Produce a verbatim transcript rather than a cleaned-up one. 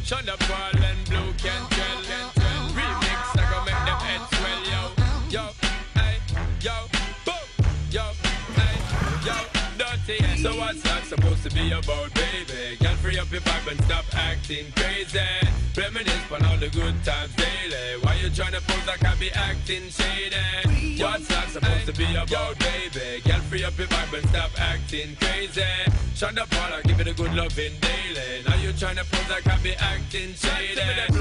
Shonda Paul and Blue Cantrell. Remix, I gon' make them heads swell, yo. Yo, hey, yo, boom, yo, hey, yo, dirty. So what's that supposed to be about, baby? Girl, free up your vibe and stop acting crazy. Reminisce on all the good times daily. Why you tryna pose like I be acting shady? What's that supposed to be about, baby? Girl, free up your vibe and stop acting crazy. Shonda Paul, I give it a good loving daily. Now you tryna pose like I be acting shady.